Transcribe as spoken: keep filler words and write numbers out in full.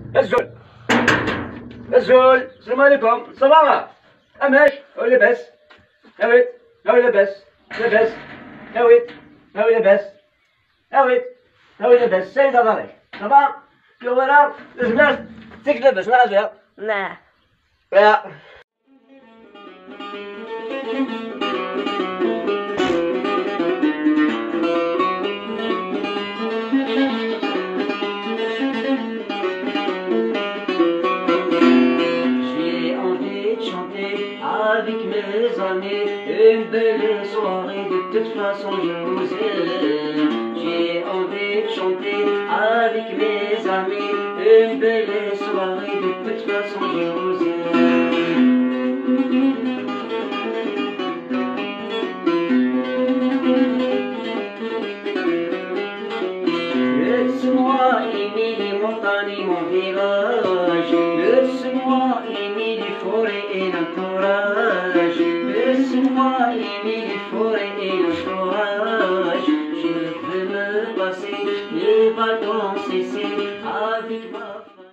الزول الزول السلام عليكم صباغا اماش هاو لاباس هاويت هاو لاباس لاباس هاويت هاو لاباس هاويت هاو لاباس سيدة ضريح صباغ يو ورا لازم تيك لاباس ما غادي لا يا avec mes amis, une belle soirée, de toute façon je vous aime. J'ai envie de chanter avec mes amis, une belle soirée, de toute façon je vous aime. Laisse-moi aimer les montagnes et mon village, laisse-moi aimer les forêts et l'entourage, laisse-moi aimer les forêts et l'entourage. Je veux me passer les vacances ici avec ma femme.